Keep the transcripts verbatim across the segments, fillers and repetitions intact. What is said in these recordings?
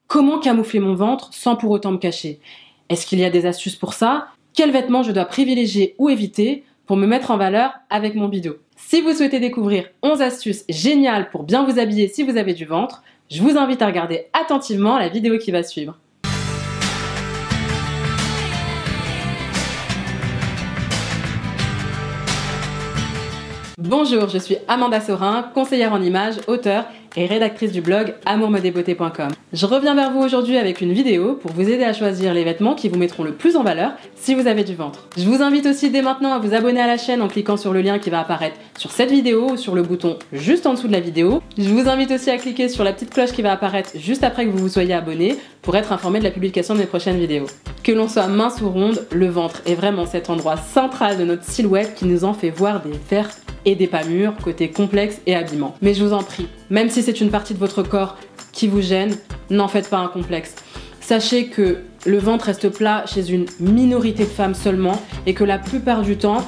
Comment camoufler mon ventre sans pour autant me cacher? Est-ce qu'il y a des astuces pour ça? Quels vêtements je dois privilégier ou éviter pour me mettre en valeur avec mon bidot? Si vous souhaitez découvrir onze astuces géniales pour bien vous habiller si vous avez du ventre, je vous invite à regarder attentivement la vidéo qui va suivre. Bonjour, je suis Amanda Sorin, conseillère en images, auteure et rédactrice du blog amour mode et beauté point com. Je reviens vers vous aujourd'hui avec une vidéo pour vous aider à choisir les vêtements qui vous mettront le plus en valeur si vous avez du ventre. Je vous invite aussi dès maintenant à vous abonner à la chaîne en cliquant sur le lien qui va apparaître sur cette vidéo ou sur le bouton juste en dessous de la vidéo. Je vous invite aussi à cliquer sur la petite cloche qui va apparaître juste après que vous vous soyez abonné pour être informé de la publication de mes prochaines vidéos. Que l'on soit mince ou ronde, le ventre est vraiment cet endroit central de notre silhouette qui nous en fait voir des verres et des pas mûrs, côté complexe et habillement. Mais je vous en prie, même si c'est une partie de votre corps qui vous gêne, n'en faites pas un complexe. Sachez que le ventre reste plat chez une minorité de femmes seulement et que la plupart du temps,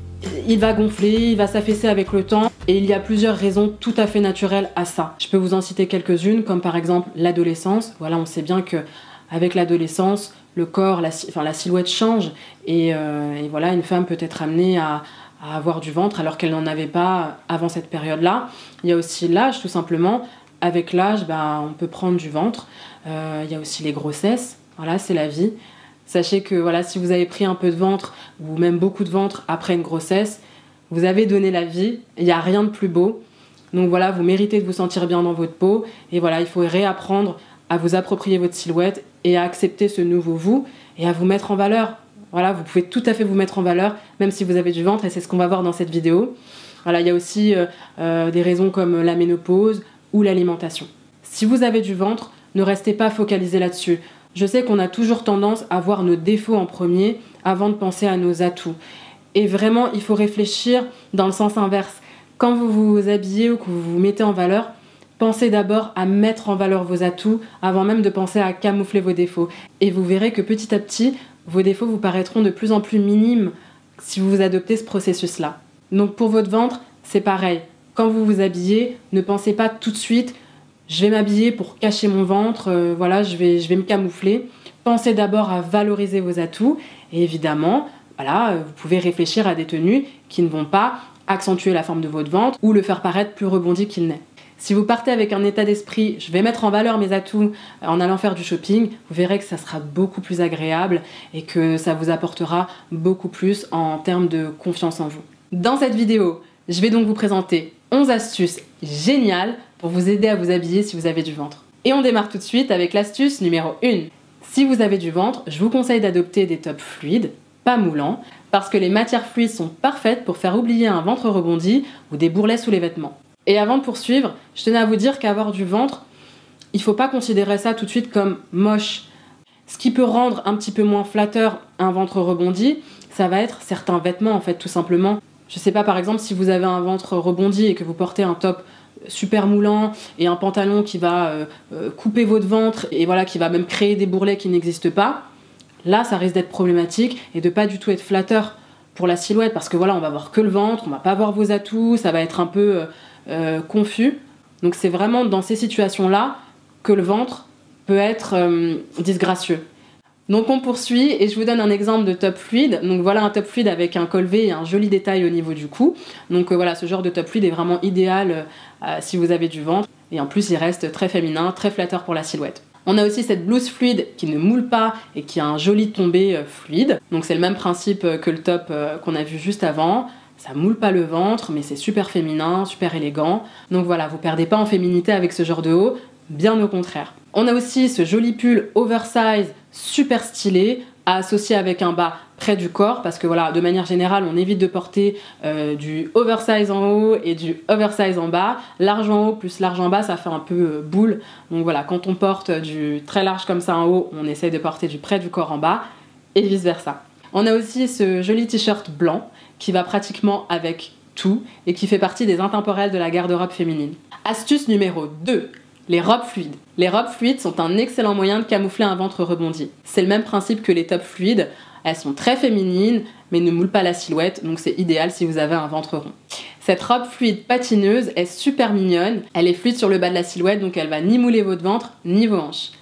il va gonfler, il va s'affaisser avec le temps et il y a plusieurs raisons tout à fait naturelles à ça. Je peux vous en citer quelques-unes, comme par exemple l'adolescence. Voilà, on sait bien que avec l'adolescence, le corps, la, enfin, la silhouette change et, euh, et voilà, une femme peut être amenée à à avoir du ventre alors qu'elle n'en avait pas avant cette période-là. Il y a aussi l'âge, tout simplement. Avec l'âge, ben, on peut prendre du ventre. Euh, il y a aussi les grossesses. Voilà, c'est la vie. Sachez que voilà, si vous avez pris un peu de ventre ou même beaucoup de ventre après une grossesse, vous avez donné la vie. Il n'y a rien de plus beau. Donc voilà, vous méritez de vous sentir bien dans votre peau. Et voilà, il faut réapprendre à vous approprier votre silhouette et à accepter ce nouveau vous et à vous mettre en valeur. Voilà, vous pouvez tout à fait vous mettre en valeur, même si vous avez du ventre, et c'est ce qu'on va voir dans cette vidéo. Voilà, il y a aussi euh, euh, des raisons comme la ménopause ou l'alimentation. Si vous avez du ventre, ne restez pas focalisé là-dessus. Je sais qu'on a toujours tendance à voir nos défauts en premier avant de penser à nos atouts. Et vraiment, il faut réfléchir dans le sens inverse. Quand vous vous habillez ou que vous vous mettez en valeur, pensez d'abord à mettre en valeur vos atouts avant même de penser à camoufler vos défauts. Et vous verrez que petit à petit, vos défauts vous paraîtront de plus en plus minimes si vous adoptez ce processus-là. Donc pour votre ventre, c'est pareil. Quand vous vous habillez, ne pensez pas tout de suite « je vais m'habiller pour cacher mon ventre, euh, voilà, je vais, je vais me camoufler ». Pensez d'abord à valoriser vos atouts et évidemment, voilà, vous pouvez réfléchir à des tenues qui ne vont pas accentuer la forme de votre ventre ou le faire paraître plus rebondi qu'il n'est. Si vous partez avec un état d'esprit, je vais mettre en valeur mes atouts en allant faire du shopping, vous verrez que ça sera beaucoup plus agréable et que ça vous apportera beaucoup plus en termes de confiance en vous. Dans cette vidéo, je vais donc vous présenter onze astuces géniales pour vous aider à vous habiller si vous avez du ventre. Et on démarre tout de suite avec l'astuce numéro un. Si vous avez du ventre, je vous conseille d'adopter des tops fluides, pas moulants, parce que les matières fluides sont parfaites pour faire oublier un ventre rebondi ou des bourrelets sous les vêtements. Et avant de poursuivre, je tenais à vous dire qu'avoir du ventre, il ne faut pas considérer ça tout de suite comme moche. Ce qui peut rendre un petit peu moins flatteur un ventre rebondi, ça va être certains vêtements en fait, tout simplement. Je sais pas, par exemple, si vous avez un ventre rebondi et que vous portez un top super moulant et un pantalon qui va euh, euh, couper votre ventre et voilà, qui va même créer des bourrelets qui n'existent pas, là ça risque d'être problématique et de pas du tout être flatteur pour la silhouette parce que voilà, on va voir que le ventre, on va pas voir vos atouts, ça va être un peu euh, euh, confus. Donc c'est vraiment dans ces situations-là que le ventre peut être euh, disgracieux. Donc on poursuit et je vous donne un exemple de top fluide. Donc voilà un top fluide avec un col V et un joli détail au niveau du cou. Donc euh, voilà, ce genre de top fluide est vraiment idéal euh, si vous avez du ventre. Et en plus il reste très féminin, très flatteur pour la silhouette. On a aussi cette blouse fluide qui ne moule pas et qui a un joli tombé euh, fluide. Donc c'est le même principe que le top euh, qu'on a vu juste avant. Ça moule pas le ventre, mais c'est super féminin, super élégant. Donc voilà, vous perdez pas en féminité avec ce genre de haut, bien au contraire. On a aussi ce joli pull oversize, super stylé, à associer avec un bas près du corps, parce que voilà, de manière générale, on évite de porter euh, du oversize en haut et du oversize en bas. Large en haut plus large en bas, ça fait un peu euh, boule. Donc voilà, quand on porte du très large comme ça en haut, on essaye de porter du près du corps en bas, et vice versa. On a aussi ce joli t-shirt blanc, qui va pratiquement avec tout et qui fait partie des intemporels de la garde-robe féminine. Astuce numéro deux, les robes fluides. Les robes fluides sont un excellent moyen de camoufler un ventre rebondi. C'est le même principe que les tops fluides, elles sont très féminines mais ne moulent pas la silhouette, donc c'est idéal si vous avez un ventre rond. Cette robe fluide patineuse est super mignonne, elle est fluide sur le bas de la silhouette donc elle va ni mouler votre ventre ni vos hanches.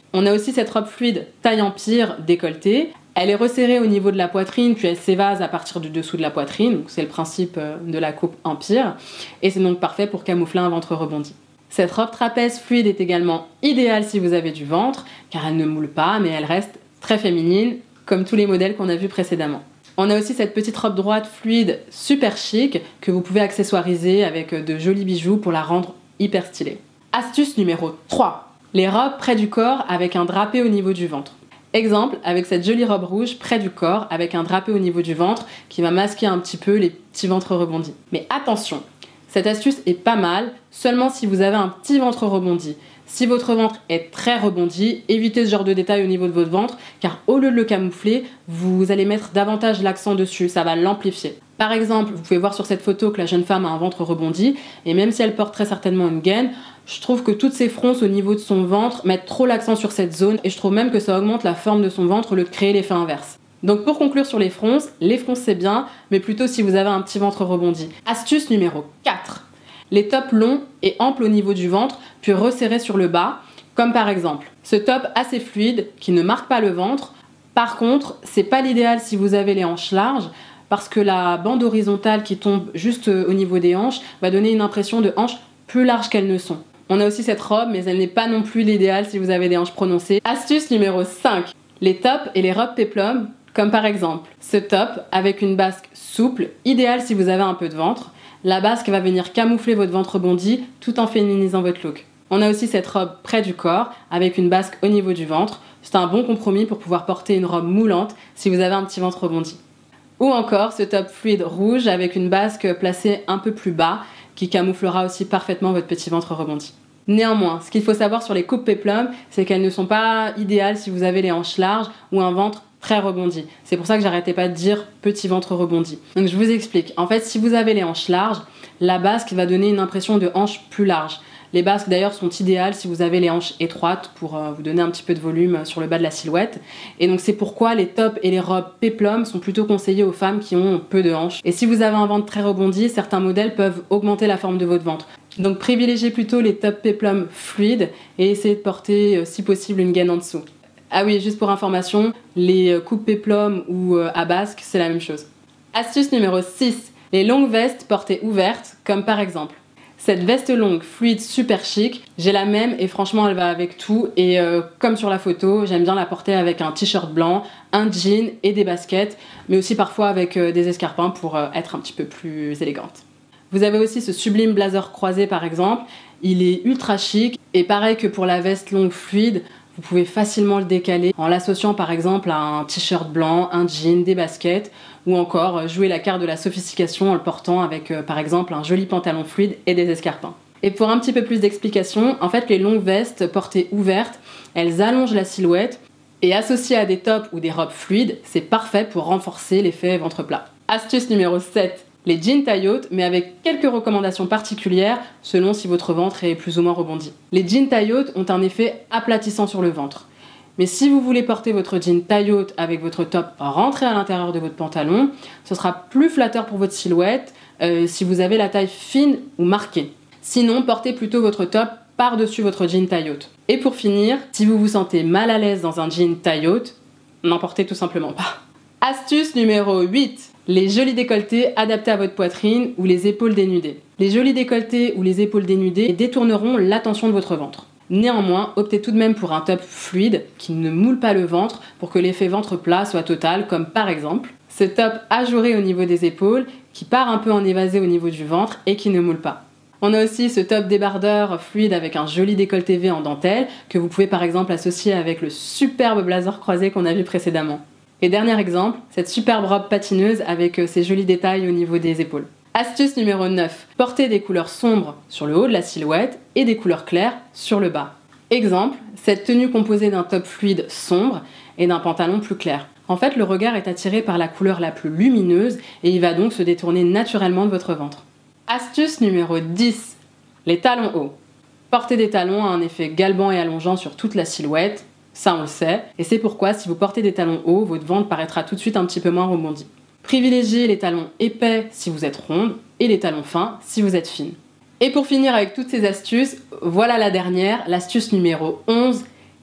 On a aussi cette robe fluide taille empire décolletée. Elle est resserrée au niveau de la poitrine, puis elle s'évase à partir du dessous de la poitrine. Donc c'est le principe de la coupe empire. Et c'est donc parfait pour camoufler un ventre rebondi. Cette robe trapèze fluide est également idéale si vous avez du ventre, car elle ne moule pas, mais elle reste très féminine, comme tous les modèles qu'on a vus précédemment. On a aussi cette petite robe droite fluide super chic que vous pouvez accessoiriser avec de jolis bijoux pour la rendre hyper stylée. Astuce numéro trois. Les robes près du corps avec un drapé au niveau du ventre. Exemple, avec cette jolie robe rouge près du corps avec un drapé au niveau du ventre qui va masquer un petit peu les petits ventres rebondis. Mais attention, cette astuce est pas mal seulement si vous avez un petit ventre rebondi. Si votre ventre est très rebondi, évitez ce genre de détails au niveau de votre ventre, car au lieu de le camoufler, vous allez mettre davantage l'accent dessus, ça va l'amplifier. Par exemple, vous pouvez voir sur cette photo que la jeune femme a un ventre rebondi, et même si elle porte très certainement une gaine, je trouve que toutes ces fronces au niveau de son ventre mettent trop l'accent sur cette zone, et je trouve même que ça augmente la forme de son ventre au lieu de créer l'effet inverse. Donc pour conclure sur les fronces, les fronces c'est bien, mais plutôt si vous avez un petit ventre rebondi. Astuce numéro quatre. Les tops longs et amples au niveau du ventre, puis resserrés sur le bas, comme par exemple ce top assez fluide qui ne marque pas le ventre. Par contre, c'est pas l'idéal si vous avez les hanches larges, parce que la bande horizontale qui tombe juste au niveau des hanches va donner une impression de hanches plus larges qu'elles ne sont. On a aussi cette robe, mais elle n'est pas non plus l'idéal si vous avez des hanches prononcées. Astuce numéro cinq. Les tops et les robes péplum, comme par exemple ce top avec une basque souple, idéal si vous avez un peu de ventre. La basque va venir camoufler votre ventre bondi tout en féminisant votre look. On a aussi cette robe près du corps avec une basque au niveau du ventre. C'est un bon compromis pour pouvoir porter une robe moulante si vous avez un petit ventre bondi. Ou encore ce top fluide rouge avec une basque placée un peu plus bas qui camouflera aussi parfaitement votre petit ventre rebondi. Néanmoins, ce qu'il faut savoir sur les coupes péplum, c'est qu'elles ne sont pas idéales si vous avez les hanches larges ou un ventre très rebondi. C'est pour ça que j'arrêtais pas de dire petit ventre rebondi. Donc je vous explique. En fait, si vous avez les hanches larges, la basque va donner une impression de hanche plus large. Les basques d'ailleurs sont idéales si vous avez les hanches étroites pour euh, vous donner un petit peu de volume sur le bas de la silhouette. Et donc c'est pourquoi les tops et les robes péplum sont plutôt conseillés aux femmes qui ont peu de hanches. Et si vous avez un ventre très rebondi, certains modèles peuvent augmenter la forme de votre ventre. Donc privilégiez plutôt les tops péplum fluides et essayez de porter euh, si possible une gaine en dessous. Ah oui, juste pour information, les coupes péplum ou à basque, c'est la même chose. Astuce numéro six. Les longues vestes portées ouvertes, comme par exemple cette veste longue, fluide, super chic. J'ai la même et franchement, elle va avec tout. Et euh, comme sur la photo, j'aime bien la porter avec un t-shirt blanc, un jean et des baskets, mais aussi parfois avec euh, des escarpins pour euh, être un petit peu plus élégante. Vous avez aussi ce sublime blazer croisé par exemple. Il est ultra chic et pareil que pour la veste longue fluide, vous pouvez facilement le décaler en l'associant par exemple à un t-shirt blanc, un jean, des baskets ou encore jouer la carte de la sophistication en le portant avec euh, par exemple un joli pantalon fluide et des escarpins. Et pour un petit peu plus d'explication, en fait les longues vestes portées ouvertes, elles allongent la silhouette et associées à des tops ou des robes fluides, c'est parfait pour renforcer l'effet ventre plat. Astuce numéro sept. Les jeans taille haute, mais avec quelques recommandations particulières selon si votre ventre est plus ou moins rebondi. Les jeans taille haute ont un effet aplatissant sur le ventre. Mais si vous voulez porter votre jean taille haute avec votre top rentré à l'intérieur de votre pantalon, ce sera plus flatteur pour votre silhouette euh, si vous avez la taille fine ou marquée. Sinon, portez plutôt votre top par-dessus votre jean taille haute. Et pour finir, si vous vous sentez mal à l'aise dans un jean taille haute, n'en portez tout simplement pas. Astuce numéro huit. Les jolis décolletés adaptés à votre poitrine ou les épaules dénudées. Les jolis décolletés ou les épaules dénudées détourneront l'attention de votre ventre. Néanmoins, optez tout de même pour un top fluide qui ne moule pas le ventre pour que l'effet ventre plat soit total, comme par exemple ce top ajouré au niveau des épaules qui part un peu en évasé au niveau du ventre et qui ne moule pas. On a aussi ce top débardeur fluide avec un joli décolleté V en dentelle que vous pouvez par exemple associer avec le superbe blazer croisé qu'on a vu précédemment. Et dernier exemple, cette superbe robe patineuse avec ses jolis détails au niveau des épaules. Astuce numéro neuf. Portez des couleurs sombres sur le haut de la silhouette et des couleurs claires sur le bas. Exemple, cette tenue composée d'un top fluide sombre et d'un pantalon plus clair. En fait, le regard est attiré par la couleur la plus lumineuse et il va donc se détourner naturellement de votre ventre. Astuce numéro dix. Les talons hauts. Porter des talons a un effet galbant et allongeant sur toute la silhouette. Ça on le sait, et c'est pourquoi si vous portez des talons hauts, votre ventre paraîtra tout de suite un petit peu moins rebondi. Privilégiez les talons épais si vous êtes ronde et les talons fins si vous êtes fine. Et pour finir avec toutes ces astuces, voilà la dernière, l'astuce numéro onze,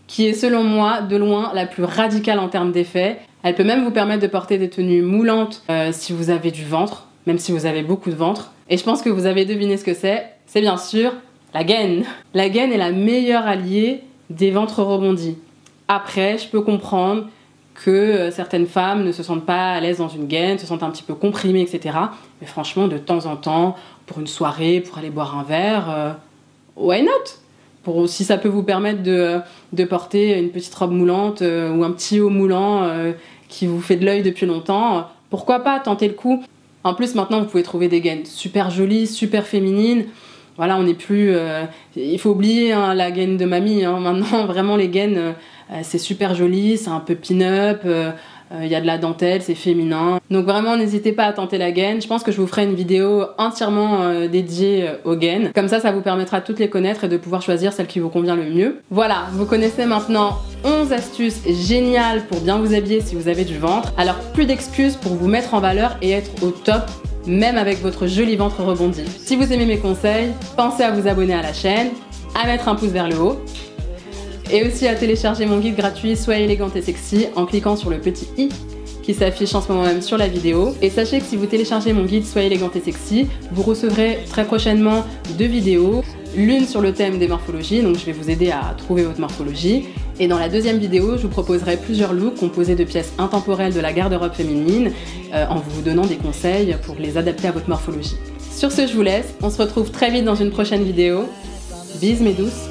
qui est selon moi de loin la plus radicale en termes d'effet. Elle peut même vous permettre de porter des tenues moulantes euh, si vous avez du ventre, même si vous avez beaucoup de ventre. Et je pense que vous avez deviné ce que c'est, c'est bien sûr la gaine. La gaine est la meilleure alliée des ventres rebondis. Après, je peux comprendre que euh, certaines femmes ne se sentent pas à l'aise dans une gaine, se sentent un petit peu comprimées, et cetera. Mais franchement, de temps en temps, pour une soirée, pour aller boire un verre, euh, why not? Pour, si ça peut vous permettre de, de porter une petite robe moulante euh, ou un petit haut moulant euh, qui vous fait de l'œil depuis longtemps, euh, pourquoi pas tenter le coup? En plus, maintenant, vous pouvez trouver des gaines super jolies, super féminines. Voilà, on n'est plus... Euh, il faut oublier hein, la gaine de mamie. Hein. Maintenant, vraiment, les gaines, euh, c'est super joli, c'est un peu pin-up, il euh, euh, y a de la dentelle, c'est féminin. Donc vraiment, n'hésitez pas à tenter la gaine. Je pense que je vous ferai une vidéo entièrement euh, dédiée euh, aux gaines. Comme ça, ça vous permettra de toutes les connaître et de pouvoir choisir celle qui vous convient le mieux. Voilà, vous connaissez maintenant onze astuces géniales pour bien vous habiller si vous avez du ventre. Alors, plus d'excuses pour vous mettre en valeur et être au top, même avec votre joli ventre rebondi. Si vous aimez mes conseils, pensez à vous abonner à la chaîne, à mettre un pouce vers le haut et aussi à télécharger mon guide gratuit Soyez élégante et sexy en cliquant sur le petit i qui s'affiche en ce moment même sur la vidéo. Et sachez que si vous téléchargez mon guide Soyez élégante et sexy, vous recevrez très prochainement deux vidéos, l'une sur le thème des morphologies, donc je vais vous aider à trouver votre morphologie. Et dans la deuxième vidéo, je vous proposerai plusieurs looks composés de pièces intemporelles de la garde-robe féminine euh, en vous donnant des conseils pour les adapter à votre morphologie. Sur ce, je vous laisse. On se retrouve très vite dans une prochaine vidéo. Bisous mes douces.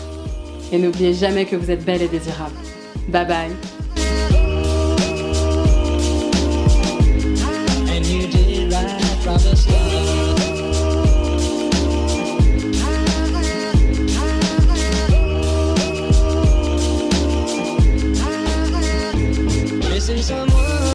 Et n'oubliez jamais que vous êtes belle et désirable. Bye bye. Missing someone